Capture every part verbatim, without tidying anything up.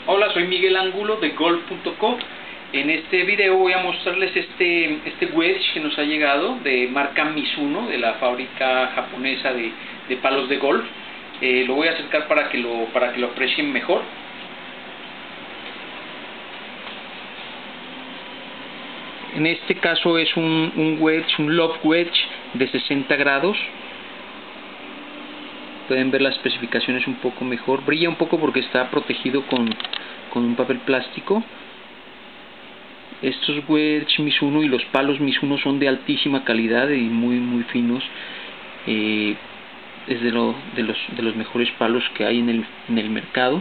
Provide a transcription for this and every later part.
Hola, soy Miguel Angulo de golf punto co. En este video voy a mostrarles este, este wedge que nos ha llegado de marca Mizuno, de la fábrica japonesa de, de palos de golf. Eh, lo voy a acercar para que lo, para que lo aprecien mejor. En este caso es un, un wedge, un lob wedge de sesenta grados. Pueden ver las especificaciones un poco mejor. Brilla un poco porque está protegido con, con un papel plástico. Estos wedge Mizuno y los palos Mizuno son de altísima calidad y muy muy finos. Eh, es de, lo, de, los, de los mejores palos que hay en el, en el mercado.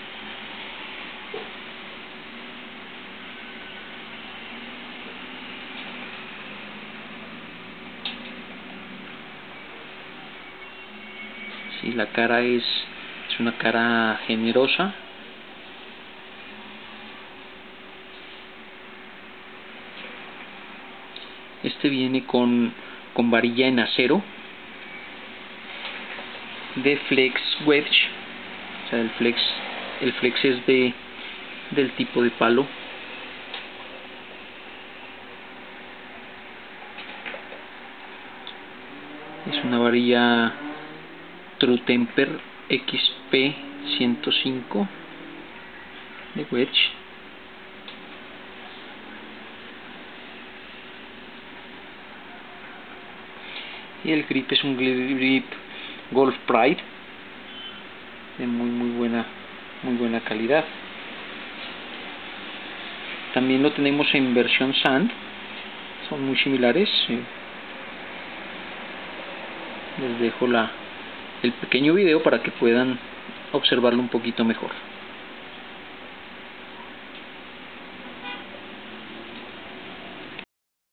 Sí, la cara es, es una cara generosa. Este viene con, con varilla en acero de flex wedge. O sea, el flex, el flex es de del tipo de palo. Es una varilla True Temper X P ciento cinco de wedge. Y el grip es un grip Golf Pride de muy muy buena muy buena calidad. También lo tenemos en versión sand, son muy similares. Les dejo la el pequeño video para que puedan observarlo un poquito mejor.